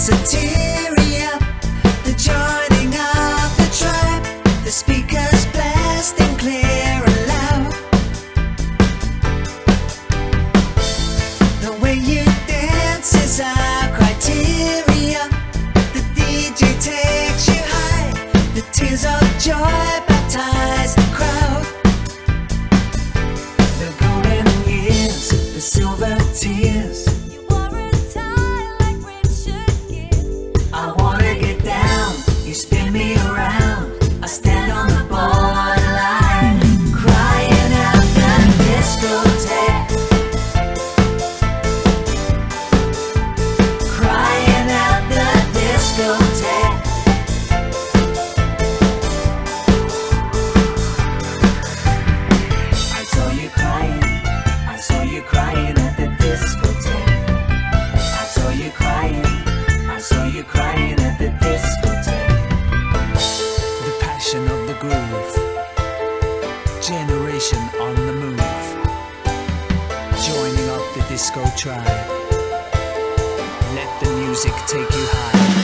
so teary up, the joining of the tribe, the speakers blasting clear and loud. The way you dance is our criteria. The DJ takes you high, the tears of joy baptize the crowd. The golden years, the silver tears. You wore a tie like Richard Gere. I wanna get down, you spin me around, I stand on the borderline, crying out the discotheque, crying out the discotheque. I saw you crying, I saw you crying at the discotheque. I saw you crying, I saw you crying at the discotheque. The passion of the groove, generation on the move, joining up the disco tribe. Let the music take you high.